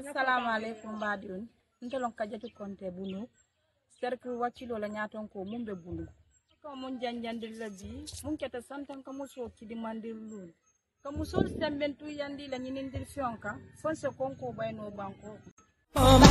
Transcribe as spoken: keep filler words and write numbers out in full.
Assalamu alaikum badiun. Ntolon kajatu konte bunu. Cercle wachilo la nyaton ko mumbe bunu. Ko mun janjandir la bi, mun keta santan ko muso ki di mandirlu. Ko muso sembentu yandi la nyinindir fionka, fonse konko bayno banko.